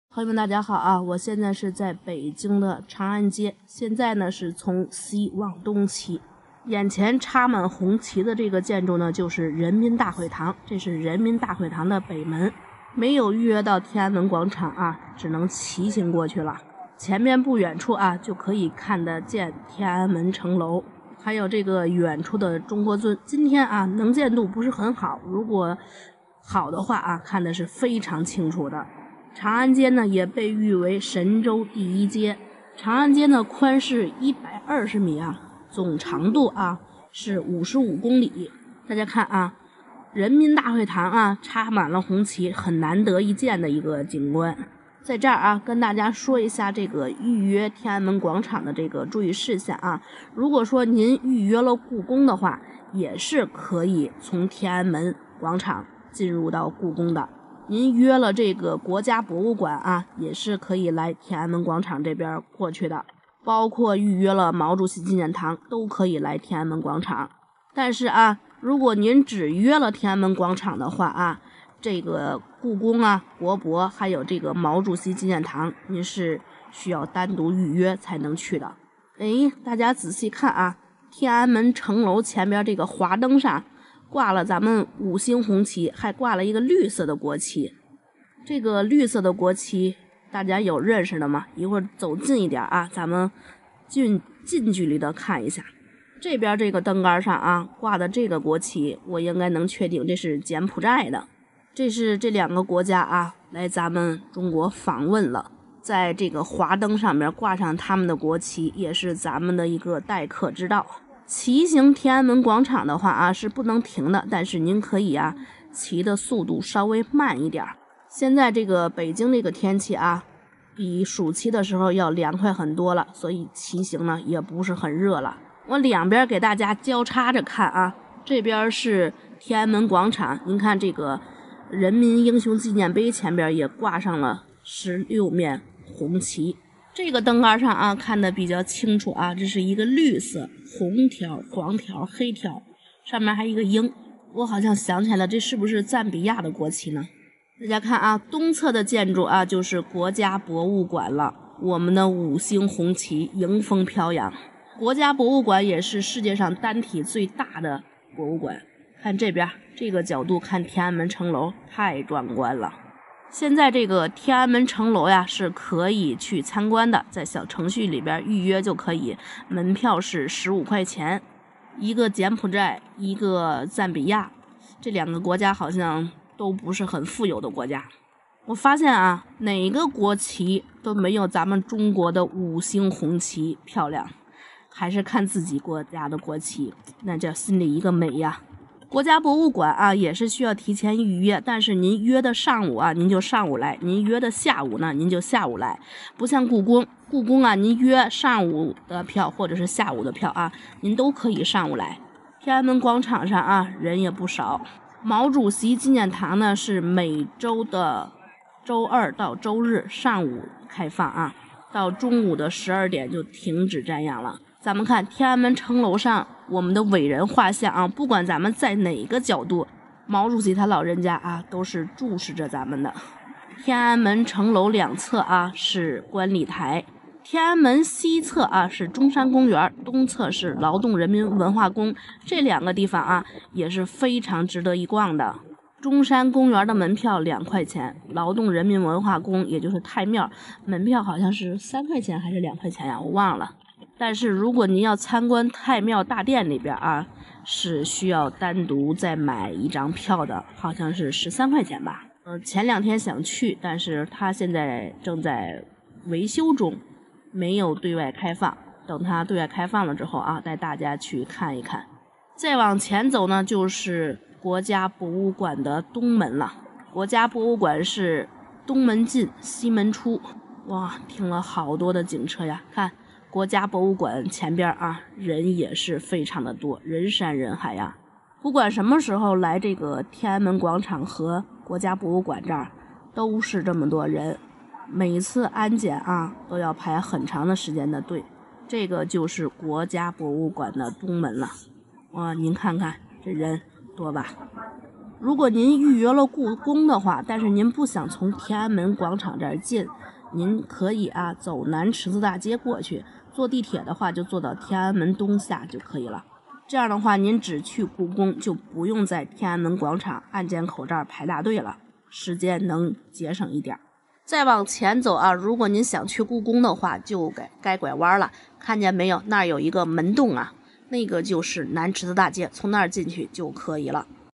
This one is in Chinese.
朋友们，大家好啊！我现在是在北京的长安街，现在呢是从西往东骑，眼前插满红旗的这个建筑呢，就是人民大会堂，这是人民大会堂的北门。没有预约到天安门广场啊，只能骑行过去了。前面不远处啊，就可以看得见天安门城楼，还有这个远处的中国尊。今天啊，能见度不是很好，如果好的话啊，看的是非常清楚的。长安街呢也被誉为神州第一街。长安街呢宽是120米啊，总长度啊是55公里。大家看啊，人民大会堂啊插满了红旗，很难得一见的一个景观。在这儿啊，跟大家说一下这个预约天安门广场的这个注意事项啊。如果说您预约了故宫的话，也是可以从天安门广场进入到故宫的。您约了这个国家博物馆啊，也是可以来天安门广场这边过去的，包括预约了毛主席纪念堂都可以来天安门广场。但是啊，如果您只约了天安门广场的话啊，这个故宫啊、国博还有这个毛主席纪念堂，您是需要单独预约才能去的。大家仔细看啊，天安门城楼前边这个华灯上挂了咱们5星红旗，还挂了一个绿色的国旗。这个绿色的国旗大家有认识的吗？一会儿走近一点啊，咱们近距离的看一下。这边这个灯杆上啊挂的这个国旗，我应该能确定这是柬埔寨的。这是这2个国家啊来咱们中国访问了，在这个华灯上面挂上他们的国旗，也是咱们的一个待客之道。骑行天安门广场的话啊是不能停的，但是您可以啊骑的速度稍微慢一点。现在这个北京这个天气啊，比暑期的时候要凉快很多了，所以骑行呢也不是很热了。我两边给大家交叉着看啊，这边是天安门广场，您看这个人民英雄纪念碑前边也挂上了16面红旗。这个灯杆上啊看得比较清楚啊，这是一个绿色、红条、黄条、黑条，上面还有一个鹰。我好像想起来了，这是不是赞比亚的国旗呢？大家看啊，东侧的建筑啊就是国家博物馆了，我们的5星红旗迎风飘扬。国家博物馆也是世界上单体最大的博物馆。看这边这个角度看天安门城楼，太壮观了。现在这个天安门城楼呀是可以去参观的，在小程序里边预约就可以，门票是15块钱。一个柬埔寨，一个赞比亚，这2个国家好像都不是很富有的国家。我发现啊，哪个国旗都没有咱们中国的5星红旗漂亮，还是看自己国家的国旗，那叫心里一个美呀。国家博物馆啊也是需要提前预约，但是您约的上午啊您就上午来，您约的下午呢您就下午来。不像故宫啊，您约上午的票或者是下午的票啊，您都可以上午来。天安门广场上啊人也不少。毛主席纪念堂呢是每周的周2到周日上午开放啊，到中午的12点就停止瞻仰了。咱们看天安门城楼上我们的伟人画像啊，不管咱们在哪个角度，毛主席他老人家啊都是注视着咱们的。天安门城楼2侧啊是观礼台，天安门西侧啊是中山公园，东侧是劳动人民文化宫，这2个地方啊也是非常值得一逛的。中山公园的门票2块钱，劳动人民文化宫也就是太庙门票好像是3块钱还是2块钱呀，我忘了。但是如果您要参观太庙大殿里边啊，是需要单独再买一张票的，好像是13块钱吧。前2天想去，但是它现在正在维修中，没有对外开放。等它对外开放了之后啊，带大家去看一看。再往前走呢，就是国家博物馆的东门了。国家博物馆是东门进西门出，哇，停了好多的警车呀。看国家博物馆前边啊，人也是非常的多，人山人海呀。不管什么时候来这个天安门广场和国家博物馆这儿，都是这么多人。每次安检啊都要排很长的时间的队。这个就是国家博物馆的东门了。哇，您看看这人多吧。 如果您预约了故宫的话，但是您不想从天安门广场这儿进，您可以走南池子大街过去，坐地铁的话就坐到天安门东下就可以了。这样的话，您只去故宫，就不用在天安门广场安检口这儿排大队了，时间能节省一点。再往前走如果您想去故宫的话，就该拐弯了。看见没有？那儿有一个门洞那个就是南池子大街，从那儿进去就可以了。